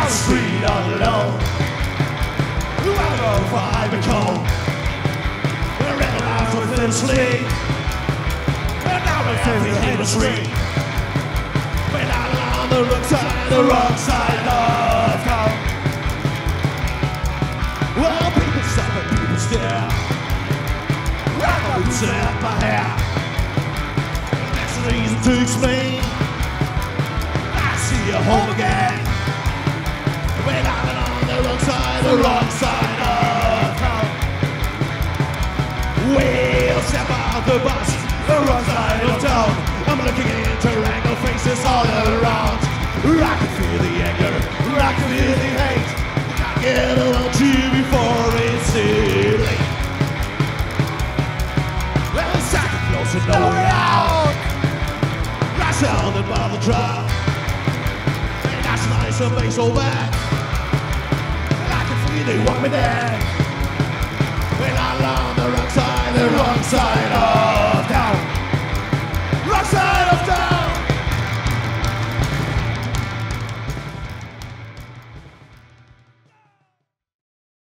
the street all alone. I go for Ivan Cole. We're recognized within sleep. And now we're every industry. We're not on the wrong side of town. Well, people stop and people stare. Rock my boots and my hair. That's the reason to explain. I see you home again. We're not on the wrong side of town. We'll step out the bus, the wrong side of town. I'm looking into wrangle faces all around. I can feel the anger, I can feel the hate. Gotta get around to you before it's too late. Well, it's second close to no way out. I sounded by the drum. And that's nice and bass all back. And I can feel they want me there. When I'm on the wrong side of